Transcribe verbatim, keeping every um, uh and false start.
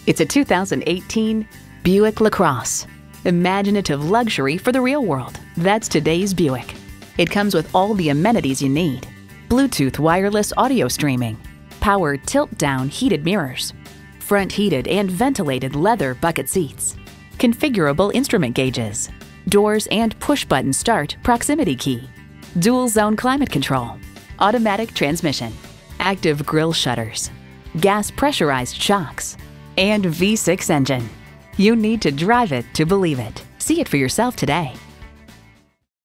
It's a two thousand eighteen Buick LaCrosse. Imaginative luxury for the real world. That's today's Buick. It comes with all the amenities you need. Bluetooth wireless audio streaming, power tilt-down heated mirrors, front heated and ventilated leather bucket seats, configurable instrument gauges, doors and push-button start proximity key, dual-zone climate control, automatic transmission, active grille shutters, gas pressurized shocks, and V six engine. You need to drive it to believe it. See it for yourself today.